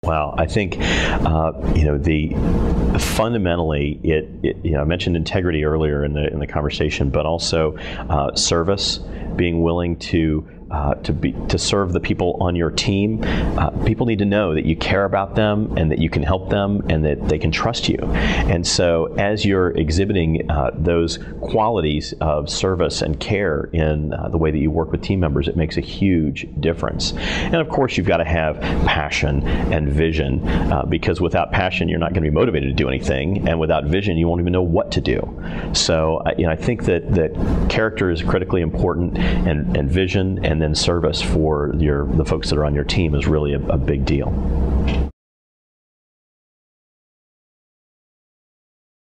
Wow, I think fundamentally I mentioned integrity earlier in the conversation, but also service, being willing to serve the people on your team. People need to know that you care about them and that you can help them and that they can trust you. And so as you're exhibiting those qualities of service and care in the way that you work with team members, it makes a huge difference. And of course, you've got to have passion and vision, because without passion, you're not going to be motivated to do anything. And without vision, you won't even know what to do. So I think that character is critically important, and vision, and then service for the folks that are on your team is really a big deal.